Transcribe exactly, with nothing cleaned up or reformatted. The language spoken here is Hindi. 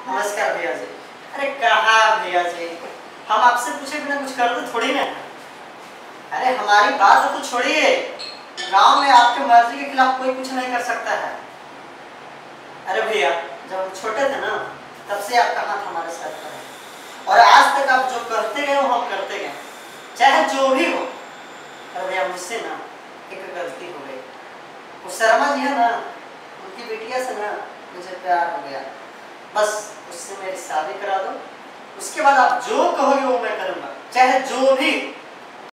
नमस्कार भैया जी। अरे कहा भैया जी, हम आपसे पूछे बिना कुछ कर दो थोड़ी ना। अरे हमारी बात तो छोड़िए, गांव में आपके मर्जी के खिलाफ कोई कुछ नहीं कर सकता है। अरे भैया, जब हम छोटे थे ना, तब से आपका हाथ हमारे साथ पर है, और आज तक आप जो करते गए वो हम करते गए, चाहे जो भी हो। अरे भैया, मुझसे ना एक गलती हो गई। वो शर्मा जी है ना, उनकी बिटिया से ना मुझे प्यार हो गया। बस उससे मेरी शादी करा दो, उसके बाद आप जो कहोगे वो मैं करूँगा, चाहे जो भी।